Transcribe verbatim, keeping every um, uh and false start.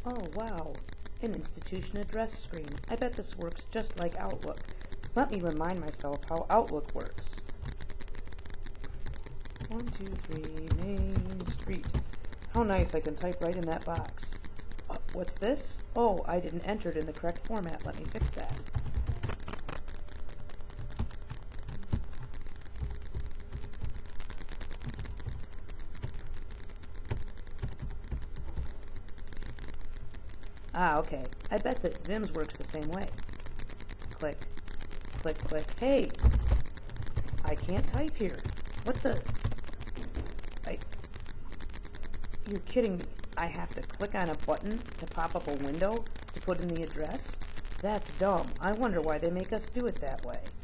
Oh, wow. An institution address screen. I bet this works just like Outlook. Let me remind myself how Outlook works. One, two, three, Main Street. How nice, I can type right in that box. Uh, what's this? Oh, I didn't enter it in the correct format. Let me fix that. Ah, okay. I bet that Zims works the same way. Click. Click, click. Hey! I can't type here. What the... I... You're kidding me. I have to click on a button to pop up a window to put in the address? That's dumb. I wonder why they make us do it that way.